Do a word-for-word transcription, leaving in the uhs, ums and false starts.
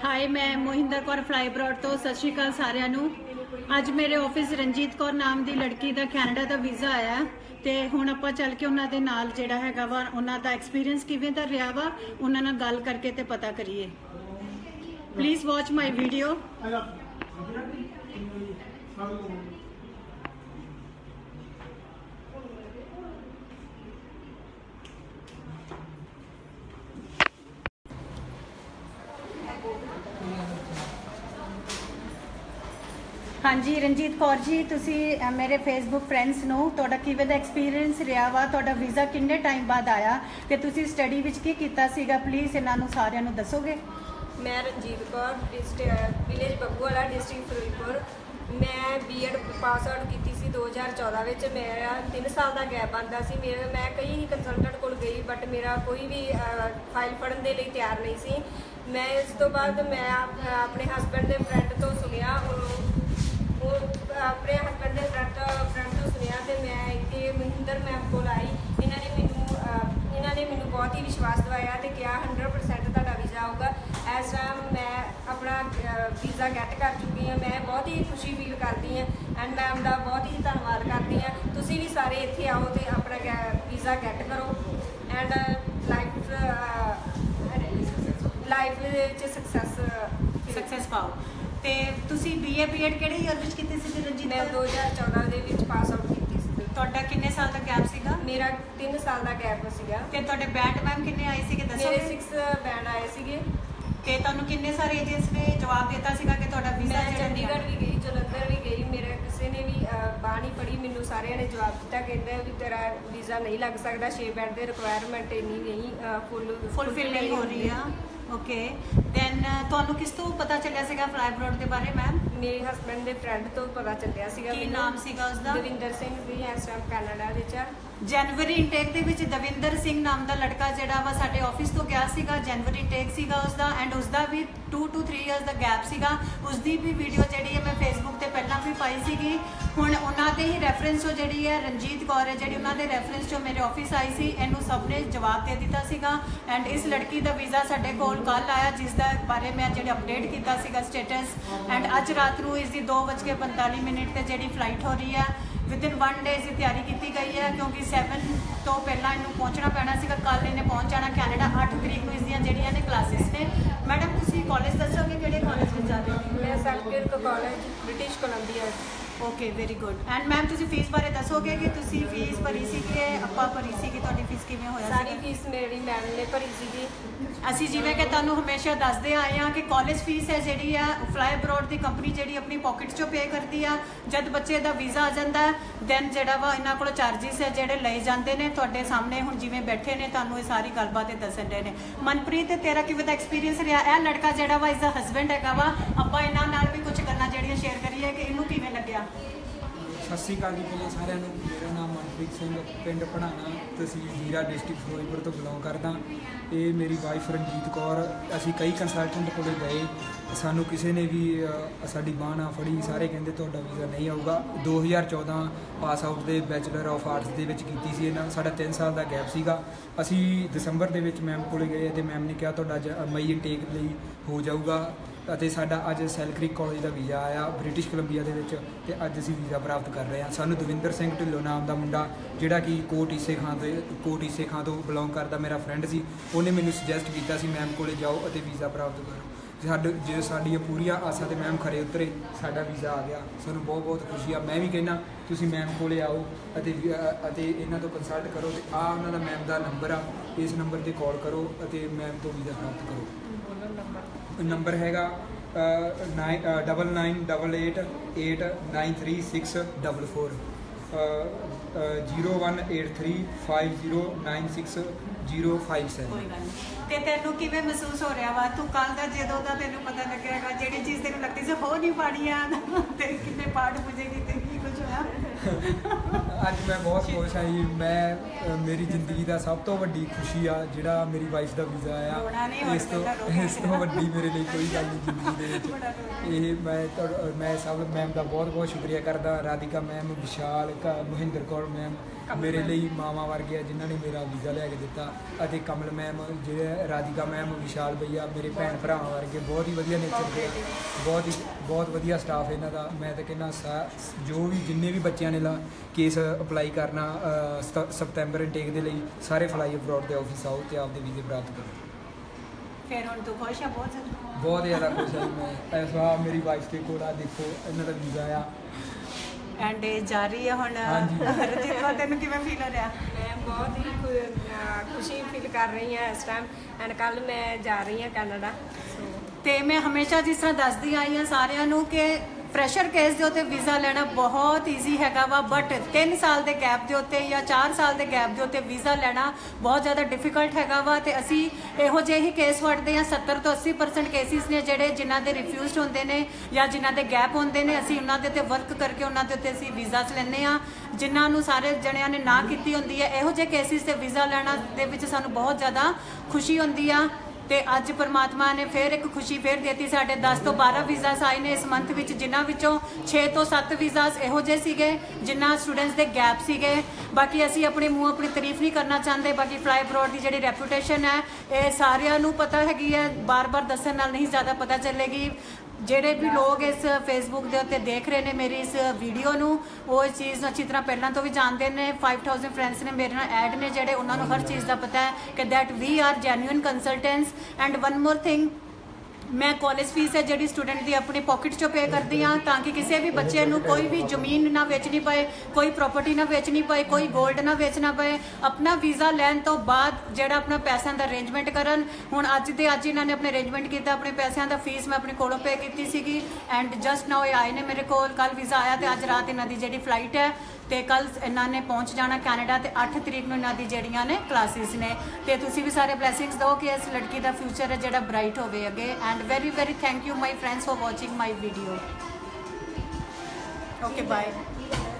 हाय, मैं Mohinder Kaur fly broad तो सत श्री अकाल सारिਆਂ ਨੂੰ। ਅੱਜ ਮੇਰੇ ਆਫਿਸ ਰਣਜੀਤ ਕੌਰ ਨਾਮ ਦੀ ਲੜਕੀ ਦਾ ਕੈਨੇਡਾ ਦਾ ਵੀਜ਼ਾ ਆਇਆ ਤੇ ਹੁਣ ਆਪਾਂ ਚੱਲ ਕੇ ਉਹਨਾਂ ਦੇ ਨਾਲ ਜਿਹੜਾ ਹੈਗਾ ਵਾ ਉਹਨਾਂ ਦਾ ਐਕਸਪੀਰੀਅੰਸ ਕਿਵੇਂ ਦਾ ਰਿਹਾ ਵਾ ਉਹਨਾਂ ਨਾਲ ਗੱਲ ਕਰਕੇ ਤੇ ਪਤਾ ਕਰੀਏ। Please watch my video. हाँ जी रणजीत कौर जी, तुसी मेरे फेसबुक फ्रेंड्स नूं तुहाडा किवें दा एक्सपीरियंस रहा वा, तुहाडा वीज़ा किन्ने टाइम बाद आया ते तुसी स्टडी विच की कीता सीगा, प्लीज़ इन्हां नूं सारिआं नूं दसोगे। मैं Ranjit Kaur district village bagguwala district ferozpur। मैं बी एड पास आउट की सी दो हज़ार चौदह में। मेरा तीन साल का गैप आंदा सी। मेरे मैं कई कंसलटेंट को गई बट मेरा कोई भी फाइल पढ़ने के लिए तैयार नहीं सी। मैं इस तो बाद मैं अपने हसबैंड के फ्रेंड तो सुनिया अपने हसबैंड के फ्रेंड फ्रेंड तो सुनिया तो मैं इतने मोहिंदर मैम को आई। इन्होंने मैनू इन्होंने मैनू बहुत ही विश्वास दिवाया तो क्या हंड्रड परसेंट तुहाडा वीज़ा आऊगा। इस टाइम मैं अपना वीज़ा गैट कर चुकी हाँ। मैं बहुत ही खुशी फील करती हाँ एंड मैम का बहुत ही धन्यवाद करती हाँ। तुसीं भी सारे इत्थे आओ तो अपना वीज़ा गैट करो and life life success success पाओ। ਤੇ ਤੁਸੀਂ ਬੀਏ ਬੀਐਡ ਕਿਹੜੇ ਈਅਰ ਵਿੱਚ ਕੀਤੀ ਸੀ ਰਣਜੀਤ? ਮੈਂ ਦੋ ਹਜ਼ਾਰ ਚੌਦਹ ਦੇ ਵਿੱਚ ਪਾਸ ਆਊਟ ਕੀਤੀ ਸੀ। ਤੁਹਾਡਾ ਕਿੰਨੇ ਸਾਲ ਦਾ ਗੈਪ ਸੀਗਾ? ਮੇਰਾ ਤਿੰਨ ਸਾਲ ਦਾ ਗੈਪ ਸੀਗਾ। ਤੇ ਤੁਹਾਡੇ ਬੈਂਡ ਮੈਮ ਕਿੰਨੇ ਆਏ ਸੀਗੇ ਦੱਸੋ? ਮੇਰੇ ਛੇ ਬੈਂਡ ਆਏ ਸੀਗੇ। ਤੇ ਤੁਹਾਨੂੰ ਕਿੰਨੇ ਸਾਰੇ ਏਜੰਟਸ ਨੇ ਜਵਾਬ ਦਿੱਤਾ ਸੀਗਾ ਕਿ ਤੁਹਾਡਾ ਵੀਜ਼ਾ ਜਿਹੜਾ ਚੰਡੀਗੜ੍ਹ ਵੀ ਗਈ, ਜਲੰਧਰ ਵੀ ਗਈ, ਮੇਰੇ ਕਿਸੇ ਨੇ ਵੀ ਬਾਂਹ ਨਹੀਂ ਫੜੀ। ਮੈਨੂੰ ਸਾਰਿਆਂ ਨੇ ਜਵਾਬ ਦਿੱਤਾ, ਕਹਿੰਦੇ ਵੀ ਤੇਰਾ ਵੀਜ਼ਾ ਨਹੀਂ ਲੱਗ ਸਕਦਾ, ਛੇ ਬੈਂਡ ਦੇ ਰਿਕੁਆਇਰਮੈਂਟ ਇੰਨੀ ਨਹੀਂ ਫੁੱਲ ਫੁੱਲਫਿਲ ਨਹੀਂ ਹੋ ਰਹੀ ਆ। ਓਕੇ ਦੈਨ ਤੁਹਾਨੂੰ ਕਿਸ ਤੋਂ ਪਤਾ ਚੱਲਿਆ ਸੀਗਾ ਫਲਾਈ ਬਰੋਡ ਦੇ ਬਾਰੇ ਮੈਮ? ਮੇਰੇ ਹਸਬੈਂਡ ਦੇ ਫਰੈਂਡ ਤੋਂ ਪਤਾ ਚੱਲਿਆ ਸੀਗਾ। ਕੀ ਨਾਮ ਸੀਗਾ ਉਸਦਾ? ਦਵਿੰਦਰ ਸਿੰਘ ਜੀ, ਇਸ ਟਾਈਮ ਕੈਨੇਡਾ ਵਿੱਚ ਆ। ਜਨਵਰੀ ਇਨਟੇਕ ਦੇ ਵਿੱਚ ਦਵਿੰਦਰ ਸਿੰਘ ਨਾਮ ਦਾ ਲੜਕਾ ਜਿਹੜਾ ਵਾ ਸਾਡੇ ਆਫਿਸ ਤੋਂ ਗਿਆ ਸੀਗਾ। ਜਨਵਰੀ ਇਨਟੇਕ ਸੀਗਾ ਉਸਦਾ ਐਂਡ ਉਸਦਾ ਵੀ ਟੂ ਟੂ ਥ੍ਰੀ ਇਅਰਸ ਦਾ ਗੈਪ ਸੀਗਾ। ਉਸਦੀ ਵੀ ਵੀਡੀਓ ਜਿਹੜੀ ਹੈ ਮੈਂ ਫੇਸਬੁੱਕ ਤੇ ਪਹਿਲਾਂ ਵੀ ਪਾਈ ਸੀਗੀ। ਹੁਣ ਉਹਨਾਂ ਦੇ ਹੀ ਰੈਫਰੈਂਸ ਤੋਂ ਜਿਹੜੀ ਹੈ ਰਣਜੀਤ ਕੌਰ ਹੈ ਜਿਹੜੀ ਉਹਨਾਂ ਦੇ ਰੈਫਰੈਂਸ ਤੋਂ ਮੇਰੇ ਆਫਿਸ ਆਈ ਸੀ, ਇਹਨੂੰ ਸਭ ਨੇ ਜਵਾਬ ਦੇ ਦਿੱਤਾ ਸੀਗਾ ਐਂਡ ਇਸ ਲੜਕੀ ਦਾ ਵੀਜ਼ਾ ਸਾਡੇ ਕੋਲ ਕੱਲ ਆਇਆ ਜਿਸ ਦਾ ਬਾਰੇ ਮੈਂ ਜਿਹੜੇ ਅਪਡੇਟ ਕੀਤਾ ਸੀਗਾ ਸਟੇਟਸ ਐਂਡ ਅੱਜ ਰਾਤ ਨੂੰ ਇਸ ਦੀ ਦੋ ਵੱਜ ਕੇ ਪੰਤਾਲੀ ਮਿੰਟ ਤੇ ਜਿਹੜੀ ਫਲਾਈਟ ਹੋ ਰਹੀ ਹੈ। ਵਿਦਿਨ ਵਨ ਡੇ ਦੀ ਤਿਆਰੀ ਕੀਤੀ ਗਈ ਹੈ ਕਿਉਂਕਿ ਸੈਵਨ ਤੋਂ ਪਹਿਲਾਂ ਇਹਨੂੰ ਪਹੁੰਚਣਾ ਪੈਣਾ ਸੀਗਾ। ਕੱਲ੍ਹ ਇਹਨੇ ਪਹੁੰਚ ਜਾਣਾ ਕੈਨੇਡਾ। ਅੱਠ ਤਰੀਕ ਨੂੰ ਇਸ ਦੀਆਂ ਜਿਹੜੀਆਂ ਨੇ ਕਲਾਸਿਸ ਨੇ। ਮੈਡਮ ਤੁਸੀਂ ਕਾਲਜ ਦੱਸੋਗੇ ਕਿਹੜੇ ਕਾਲਜ ਵਿੱਚ ਜਾ ਰਹੇ ਹੋ? ਮੈਂ Selkirk college British Columbia. Okay very good. And ma'am ਤੁਸੀਂ ਫੀਸ ਬਾਰੇ ਦੱਸੋਗੇ ਕਿ ਤੁਸੀਂ ਫੀਸ ਭਰੀ ਸੀ ਕਿ ਆਪਾਂ ਭਰੀ ਸੀਗੀ? ਤੁਹਾਡੀ ਫੀਸ ਕਿਵੇਂ ਹੋਇਆ? ਸਾਰੀ ਫੀਸ ਮੇਰੀ ਮੈਮ ਨੇ ਭਰੀ ਸੀਗੀ। ਅਸੀਂ ਜਿਵੇਂ ਕਿ ਤੁਹਾਨੂੰ ਹਮੇਸ਼ਾ ਦੱਸਦੇ ਆਏ ਹਾਂ ਕਿ ਕਾਲਜ ਫੀਸ ਹੈ ਜਿਹੜੀ ਆ ਫਲਾਈ ਅਬਰੋਡ ਦੀ ਕੰਪਨੀ ਜਿਹੜੀ ਆਪਣੀ ਪਾਕਟ 'ਚੋਂ ਪੇ ਕਰਦੀ ਆ। ਜਦ ਬੱਚੇ ਦਾ ਵੀਜ਼ਾ ਆ ਜਾਂਦਾ ਦੈਨ ਜਿਹੜਾ ਵਾ ਇਹਨਾਂ ਕੋਲ ਚਾਰਜਿਸ ਹੈ ਜਿਹੜੇ ਲਏ ਜਾਂਦੇ ਨੇ। ਤੁਹਾਡੇ ਸਾਹਮਣੇ ਹੁਣ ਜਿਵੇਂ ਬੈਠੇ ਨੇ ਤੁਹਾਨੂੰ ਇਹ ਸਾਰੀ ਗੱਲਬਾਤ ਇਹ ਦੱਸਣ ਦੇ ਨੇ। ਮਨਪ੍ਰੀਤ ਤੇਰਾ ਕਿਵੇਂ ਦਾ ਐਕਸਪੀਰੀਅੰਸ ਰਿਹਾ? ਇਹ ਲੜਕਾ ਜਿਹੜਾ ਵਾ ਇਸਦਾ ਹਸਬੈਂਡ ਹੈਗਾ ਵਾ। ਆਪਾਂ ਇਹਨਾਂ ਨਾਲ ਵੀ ਕੁਝ ਗੱਲਾਂ ਜਿਹੜੀਆਂ ਸ਼ੇਅਰ ਕਰੀਏ ਕਿ ਇਹਨੂੰ ਕਿਵੇਂ ਲੱਗਿਆ। ਸਤਿ ਸ਼੍ਰੀ ਅਕਾਲ ਜੀ ਪਹਿਲਾਂ ਸਾਰਿਆਂ ਨੂੰ। ਮੇਰਾ ਨਾਮ ਮਨਪ੍ਰੀਤ ਸਿੰਘ, ਪਿੰਡ ਪੜਾਣਾ, ਤਹਿਸੀਲ ਜੀਰਾ, ਡਿਸਟ੍ਰਿਕਟ ਫਿਰੋਜ਼ਪੁਰ ਤੋਂ ਬਿਲੋਂਗ ਕਰਦਾ। ਇਹ ਮੇਰੀ ਵਾਈਫ ਰਣਜੀਤ ਕੌਰ। ਅਸੀਂ ਕਈ ਕੰਸਲਟੈਂਟ ਕੋਲ ਗਏ, ਸਾਨੂੰ ਕਿਸੇ ਨੇ ਵੀ ਸਾਡੀ ਬਾਂਹ ਨਾ ਫੜੀ। ਸਾਰੇ ਕਹਿੰਦੇ ਤੁਹਾਡਾ ਵੀਜ਼ਾ ਨਹੀਂ ਆਊਗਾ। ਦੋ ਹਜ਼ਾਰ ਚੌਦ੍ਹਾਂ ਪਾਸ ਆਊਟ ਦੇ ਬੈਚਲਰ ਆਫ ਆਰਟਸ ਦੇ ਵਿੱਚ ਕੀਤੀ ਸੀ ਇਹਨਾਂ। ਸਾਡਾ ਤਿੰਨ ਸਾਲ ਦਾ ਗੈਪ ਸੀਗਾ। ਅਸੀਂ ਦਸੰਬਰ ਦੇ ਵਿੱਚ ਮੈਮ ਕੋਲ ਗਏ ਅਤੇ ਮੈਮ ਨੇ ਕਿਹਾ ਤੁਹਾਡਾ ਮਈ ਇਨਟੇਕ ਲਈ ਹੋ ਜਾਊਗਾ ਅਤੇ ਸਾਡਾ ਅੱਜ ਸੈਲਕਰਿਕ ਕਾਲਜ ਦਾ ਵੀਜ਼ਾ ਆਇਆ ਬ੍ਰਿਟਿਸ਼ ਕੋਲੰਬੀਆ ਦੇ ਵਿੱਚ ਅਤੇ ਅੱਜ ਅਸੀਂ ਵੀਜ਼ਾ ਪ੍ਰਾਪਤ ਕਰ ਰਹੇ ਹਾਂ। ਸਾਨੂੰ ਦਵਿੰਦਰ ਸਿੰਘ ਢਿੱਲੋਂ ਨਾਮ ਦਾ ਮੁੰਡਾ ਜਿਹੜਾ ਕਿ ਕੋਟ ਈਸੇ ਖਾਂ ਤੋਂ ਕੋਟ ਈਸੇ ਖਾਂ ਤੋਂ ਬਿਲੋਂਗ ਕਰਦਾ ਮੇਰਾ ਫਰੈਂਡ ਸੀ, ਉਹਨੇ ਮੈਨੂੰ ਸੁਜੈਸਟ ਕੀਤਾ ਸੀ ਮੈਮ ਕੋਲ ਜਾਓ ਅਤੇ ਵੀਜ਼ਾ ਪ੍ਰਾਪਤ ਕਰੋ। ਸਾਡੇ ਜੇ ਸਾਡੀਆਂ ਪੂਰੀਆਂ ਆਸਾਂ ਤੇ ਮੈਮ ਖਰੇ ਉਤਰੇ, ਸਾਡਾ ਵੀਜ਼ਾ ਆ ਗਿਆ। ਸਾਨੂੰ ਬਹੁਤ ਬਹੁਤ ਖੁਸ਼ੀ ਆ। ਮੈਂ ਵੀ ਕਹਿੰਦਾ ਤੁਸੀਂ ਮੈਮ ਕੋਲ ਆਓ ਅਤੇ ਅਤੇ ਇਹਨਾਂ ਤੋਂ ਕੰਸਲਟ ਕਰੋ ਅਤੇ ਆਹ ਉਹਨਾਂ ਦਾ ਮੈਮ ਦਾ ਨੰਬਰ ਆ, ਇਸ ਨੰਬਰ 'ਤੇ ਕਾਲ ਕਰੋ ਅਤੇ ਮੈਮ ਤੋਂ ਵੀਜ਼ਾ ਪ੍ਰਾਪਤ ਕਰੋ। ਨੰਬਰ ਹੈਗਾ nine double nine double eight eight nine three six double four zero one eight three five zero nine six zero five seven. ਤੇ ਤੈਨੂੰ ਕਿਵੇਂ ਮਹਿਸੂਸ ਹੋ ਰਿਹਾ ਵਾ? ਤੂੰ ਕੱਲ ਦਾ ਜਦੋਂ ਦਾ ਤੈਨੂੰ ਪਤਾ ਲੱਗਿਆ ਹੈਗਾ ਜਿਹੜੀ ਚੀਜ਼ ਤੈਨੂੰ ਲੱਗਦੀ ਸੀ ਹੋ ਨਹੀਂ ਪਾਣੀ ਆ ਤੇ ਕਿੰਨੇ ਪਾਠ ਪੁੱਜੇਗੀ ਤੇ ਕੀ ਕੁਝ ਹੋਇਆ? ਅੱਜ ਮੈਂ ਬਹੁਤ ਖੁਸ਼ ਹਾਂ ਜੀ। ਮੈਂ ਅ, ਮੇਰੀ ਜ਼ਿੰਦਗੀ ਦਾ ਸਭ ਤੋਂ ਵੱਡੀ ਖੁਸ਼ੀ ਆ ਜਿਹੜਾ ਮੇਰੀ ਵਾਈਫ ਦਾ ਵੀਜ਼ਾ ਰੋਣਾ ਨਹੀਂ, ਆਇਆ। ਹੁਣ ਇਸ ਤੋਂ ਪਹਿਲਾਂ ਰੋਣਾ ਇਸ ਤੋਂ ਵੱਡੀ ਮੇਰੇ ਲਈ ਕੋਈ ਗੱਲ ਨਹੀਂ ਜ਼ਿੰਦਗੀ ਦੇ ਵਿੱਚ। ਇਹ ਮੈਂ ਤੁਹਾ- ਮੈਂ ਸਭ ਮੈਮ ਦਾ ਬਹੁਤ ਬਹੁਤ ਸ਼ੁਕਰੀਆ ਕਰਦਾ। ਰਾਧਿਕਾ ਮੈਮ, ਵਿਸ਼ਾਲ, ਕ- ਮੋਹਿੰਦਰ ਕੌਰ ਮੈਮ ਮੇਰੇ ਲਈ ਮਾਵਾਂ ਵਰਗੇ ਆ ਜਿਨ੍ਹਾਂ ਨੇ ਮੇਰਾ ਵੀਜ਼ਾ ਲੈ ਕੇ ਦਿੱਤਾ, ਅਤੇ ਕਮਲ ਮੈਮ, ਜਿਹੜੇ ਰਾਧਿਕਾ ਮੈਮ, ਵਿਸ਼ਾਲ ਭਈਆ ਮੇਰੇ ਭੈਣ ਭਰਾਵਾਂ ਵਰਗੇ ਬਹੁਤ ਹੀ ਵਧੀਆ ਨੇਚਰ ਦੇ ਆ। ਬਹੁਤ ਹੀ ਬਹੁਤ ਵਧੀਆ ਸਟਾਫ ਇਹਨਾਂ ਦਾ। ਮੈਂ ਤਾਂ ਕਹਿੰਦਾ ਸਾ ਜੋ ਵੀ ਜਿੰਨੇ ਵੀ ਬੱਚਿਆਂ ਨੇ ਲਾ ਕੇਸ ਅਪਲਾਈ ਕਰਨਾ ਅ, ਸਤ- ਸਤੰਬਰ ਇਨਟੇਕ ਦੇ ਲਈ, ਸਾਰੇ ਫਲਾਈ ਅਬਰੋਡ ਦੇ ਆਫਿਸ ਆਓ ਤੇ ਆਪਦੇ ਵੀਜ਼ੇ ਪ੍ਰਾਪਤ ਕਰੋ। ਫਿਰ ਹੁਣ ਤੂੰ ਖੁਸ਼ ਆ ਬਹੁਤ ਜ਼ਿਆਦਾ? ਬਹੁਤ ਜ਼ਿਆਦਾ ਖੁਸ਼ ਹਾਂ ਮੈਂ। ਇਸ ਵਾਰ ਮੇਰੀ ਵਾਈਫ ਦੇ ਕੋਲ ਆ ਦੇਖੋ ਇਹਨਾਂ ਦਾ ਵੀਜ਼ਾ ਆ ਐਂਡ ਇਹ ਜਾ ਰਹੀ ਹੈ ਹੁਣ। ਹਾਂਜੀ। ਰਣਜੀਤ ਕੌਰ, ਤੈਨੂੰ ਕਿਵੇਂ ਫੀਲ ਹੋ ਰਿਹਾ? ਮੈਂ ਬਹੁਤ ਹੀ ਖੁ- ਅਹ ਖੁਸ਼ੀ ਫੀਲ ਕਰ ਰਹੀ ਹਾਂ ਇਸ ਟਾਈਮ, ਐਂਡ ਕੱਲ ਮੈਂ ਜਾ ਰਹੀ ਹਾਂ ਕੈਨੇਡਾ। ਤੇ ਮੈਂ ਹਮੇਸ਼ਾ ਜਿਸ ਤਰ੍ਹਾਂ ਦੱਸਦੀ ਆਈ ਹਾਂ ਸਾਰਿਆਂ ਨੂੰ ਕਿ ਫਰੈਸ਼ਰ ਕੇਸ ਦੇ ਉੱਤੇ ਵੀਜ਼ਾ ਲੈਣਾ ਬਹੁਤ ਈਜ਼ੀ ਹੈਗਾ ਵਾ, ਬਟ ਤਿੰਨ ਸਾਲ ਦੇ ਗੈਪ ਦੇ ਉੱਤੇ ਜਾਂ ਚਾਰ ਸਾਲ ਦੇ ਗੈਪ ਦੇ ਉੱਤੇ ਵੀਜ਼ਾ ਲੈਣਾ ਬਹੁਤ ਜ਼ਿਆਦਾ ਡਿਫਿਕਲਟ ਹੈਗਾ ਵਾ। ਤੇ ਅਸੀਂ ਇਹੋ ਜਿਹੇ ਹੀ ਕੇਸ ਵੜਦੇ ਹਾਂ। ਸੱਤਰ ਤੋਂ ਅੱਸੀ ਪਰਸੈਂਟ ਕੇਸਿਸ ਨੇ ਜਿਹੜੇ ਜਿਨ੍ਹਾਂ ਦੇ ਰਿਫਿਊਜ਼ਡ ਹੁੰਦੇ ਨੇ ਜਾਂ ਜਿਨ੍ਹਾਂ ਦੇ ਗੈਪ ਹੁੰਦੇ ਨੇ। ਅਸੀਂ ਉਹਨਾਂ ਦੇ ਉੱਤੇ ਵਰਕ ਕਰਕੇ ਉਹਨਾਂ ਦੇ ਉੱਤੇ ਅਸੀਂ ਵੀਜ਼ਾਸ ਲੈਂਦੇ ਹਾਂ। ਜਿਨ੍ਹਾਂ ਨੂੰ ਸਾਰੇ ਜਣਿਆਂ ਨੇ ਨਾ ਕੀਤੀ ਹੁੰਦੀ ਹੈ, ਇਹੋ ਜਿਹੇ ਕੇਸਿਸ ਤੇ ਵੀਜ਼ਾ ਲੈਣਾ ਦੇ ਵਿੱਚ ਸਾਨੂੰ ਬਹੁਤ ਜ਼ਿਆਦਾ ਖੁਸ਼ੀ ਹੁੰਦੀ ਆ। ਤੇ ਅੱਜ ਪਰਮਾਤਮਾ ਨੇ ਫਿਰ ਇੱਕ ਖੁਸ਼ੀ ਫਿਰ ਦਿੱਤੀ। ਸਾਡੇ ਦਸ ਤੋਂ ਬਾਰਾਂ ਵੀਜ਼ਾਸ ਆਏ ਨੇ ਇਸ ਮੰਥ ਵਿੱਚ, ਜਿਨ੍ਹਾਂ ਵਿੱਚੋਂ ਛੇ ਤੋਂ ਸੱਤ ਵੀਜ਼ਾਸ ਇਹੋ ਜਿਹੇ ਸੀਗੇ ਜਿਨ੍ਹਾਂ ਸਟੂਡੈਂਟਸ ਦੇ ਗੈਪ ਸੀਗੇ। ਬਾਕੀ ਅਸੀਂ ਆਪਣੇ ਮੂੰਹ ਆਪਣੀ ਤਾਰੀਫ ਨਹੀਂ ਕਰਨਾ ਚਾਹੁੰਦੇ। ਬਾਕੀ ਫਲਾਈ ਅਬਰੋਡ ਦੀ ਜਿਹੜੀ ਰੈਪੂਟੇਸ਼ਨ ਹੈ ਇਹ ਸਾਰਿਆਂ ਨੂੰ ਪਤਾ ਹੈਗੀ ਹੈ, ਬਾਰ-ਬਾਰ ਦੱਸਣ ਨਾਲ ਨਹੀਂ ਜ਼ਿਆਦਾ ਪਤਾ ਚੱਲੇਗੀ। ਜਿਹੜੇ ਵੀ ਲੋਕ ਇਸ ਫੇਸਬੁੱਕ ਦੇ ਉੱਤੇ ਦੇਖ ਰਹੇ ਨੇ ਮੇਰੀ ਇਸ ਵੀਡੀਓ ਨੂੰ, ਉਹ ਇਸ ਚੀਜ਼ ਨੂੰ ਅੱਛੀ ਤਰ੍ਹਾਂ ਪਹਿਲਾਂ ਤੋਂ ਵੀ ਜਾਣਦੇ ਨੇ। five thousand ਫਰੈਂਡਸ ਨੇ ਮੇਰੇ ਨਾਲ ਐਡ ਨੇ ਜਿਹੜੇ, ਉਹਨਾਂ ਨੂੰ ਹਰ ਚੀਜ਼ ਦਾ ਪਤਾ ਹੈ ਕਿ that we are genuine consultants. And one more thing, ਮੈਂ ਕਾਲਜ ਫੀਸ ਹੈ ਜਿਹੜੀ ਸਟੂਡੈਂਟ ਦੀ ਆਪਣੀ ਪਾਕਟ ਚੋਂ ਪੇ ਕਰਦੀ ਹਾਂ, ਤਾਂ ਕਿ ਕਿਸੇ ਵੀ ਬੱਚੇ ਨੂੰ ਕੋਈ ਵੀ ਜ਼ਮੀਨ ਨਾ ਵੇਚਣੀ ਪਏ, ਕੋਈ ਪ੍ਰਾਪਰਟੀ ਨਾ ਵੇਚਣੀ ਪਏ, ਕੋਈ ਗੋਲਡ ਨਾ ਵੇਚਣਾ ਪਏ। ਆਪਣਾ ਵੀਜ਼ਾ ਲੈਣ ਤੋਂ ਬਾਅਦ ਜਿਹੜਾ ਆਪਣਾ ਪੈਸਿਆਂ ਦਾ ਅਰੇਂਜਮੈਂਟ ਕਰਨ। ਹੁਣ ਅੱਜ ਦੇ ਅੱਜ ਇਹਨਾਂ ਨੇ ਆਪਣੇ ਅਰੇਂਜਮੈਂਟ ਕੀਤਾ ਆਪਣੇ ਪੈਸਿਆਂ ਦਾ। ਫੀਸ ਮੈਂ ਆਪਣੇ ਕੋਲੋਂ ਪੇ ਕੀਤੀ ਸੀਗੀ ਐਂਡ ਜਸਟ ਨਾਓ ਇਹ ਆਏ ਨੇ ਮੇਰੇ ਕੋਲ। ਕੱਲ ਵੀਜ਼ਾ ਆਇਆ ਤੇ ਅੱਜ ਰਾਤ ਇਹਨਾਂ ਦੀ ਜਿਹੜੀ ਫਲਾਈਟ ਹੈ ਤੇ ਕੱਲ ਇਹਨਾਂ ਨੇ ਪਹੁੰਚ ਜਾਣਾ ਕੈਨੇਡਾ ਤੇ ਅੱਠ ਤਰੀਕ ਨੂੰ ਇਹਨਾਂ ਦੀ ਜਿਹੜੀਆਂ ਨੇ ਕਲਾਸਿਸ ਨੇ। ਤੇ ਤੁਸੀਂ ਵੀ ਸਾਰੇ ਬਲੇਸਿੰਗਸ ਦਿਓ ਕਿ ਇਸ ਲੜਕੀ ਦਾ ਫਿਊਚਰ ਹੈ ਜਿਹੜਾ ਬ੍ਰਾਈਟ ਹੋਵੇ ਅੱਗੇ। And very very thank you my friends for watching my video. Okay bye.